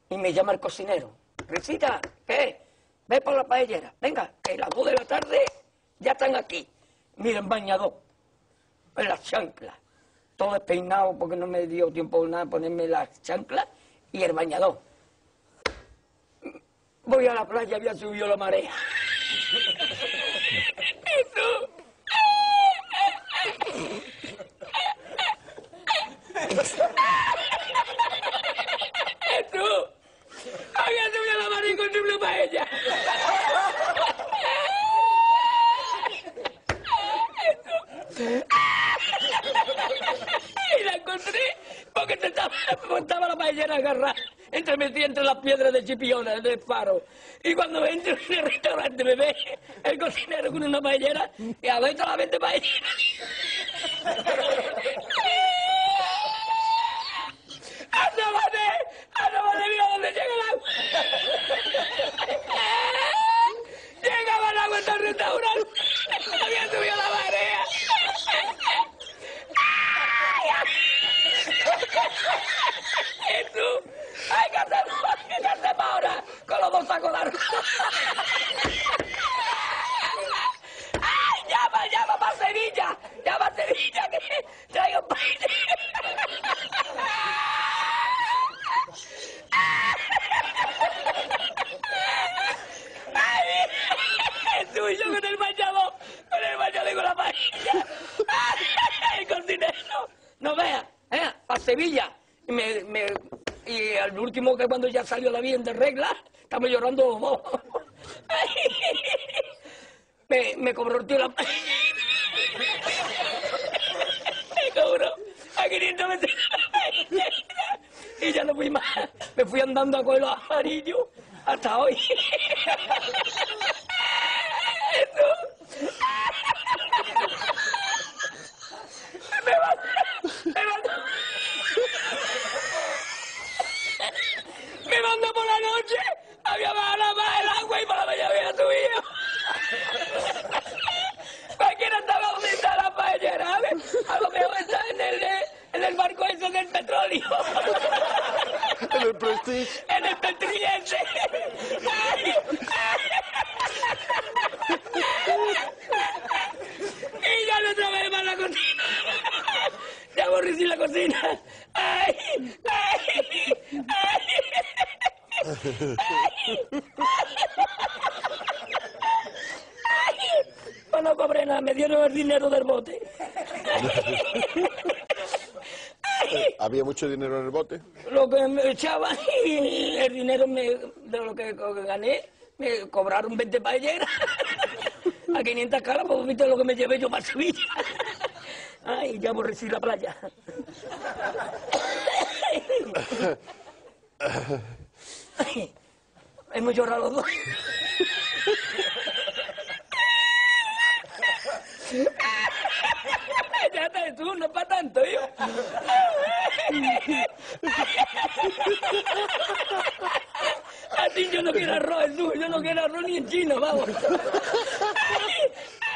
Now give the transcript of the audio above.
Y me llama el cocinero. Risita, ¿qué? Ve por la paellera. Venga, que las 2 de la tarde ya están aquí. Miren, bañador, en las chanclas. Todo despeinado porque no me dio tiempo nada ponerme las chanclas y el bañador. Voy a la playa, había subido la marea. Eso. Eso. Había subido la marea con una paella. Eso. Y la encontré porque estaba la paellera agarrada metida entre las piedras de Chipiona, del faro. Y cuando entro en el restaurante me ve el cocinero con una paellera y a ver toda la vez de paellera. ¡Asómate, mira dónde llega el agua! Llegaba el agua hasta el restaurante. Había subido la marea. Eso. ¡Ay, qué hacemos ahora! Con los 2 sacos largos. ¡Ay, llama para Sevilla! ¡Llama a Sevilla que traigo un país! ¡Ay! ¡Es tuyo con el bañador! Y con la paella. ¡Ay, el cocinero! No vea, para Sevilla. Y al último, que cuando ya salió la bien de regla, estamos llorando los dos. Me cobró el tío la paella. Me cobró a 500 veces la paella. Y ya no fui más. Me fui andando a coger los amarillos hasta hoy. Eso. Me mandó por la noche, había bajado más el agua y por la mañana había subido. Cualquiera estaba donde está la paellera, ¿sabes? A lo mejor está en el barco ese del petróleo. En el Prestige. En el Petriense. Y ya no trabajé más la cocina. Ya aborrecí la cocina. ¡Ay! ¡Ay! Pues no cobré nada, me dieron el dinero del bote. ¿Había mucho dinero en el bote? Lo que me echaban y el dinero de lo que gané, me cobraron 20 paelleras. A 500 caras, pues viste lo que me llevé yo para Sevilla. Ay, ya aborrecí la playa. Ay, hemos llorado los dos. Ya está, tú, no es para tanto, yo. Así yo no quiero arroz, Jesús, yo no quiero arroz ni en chino, vamos.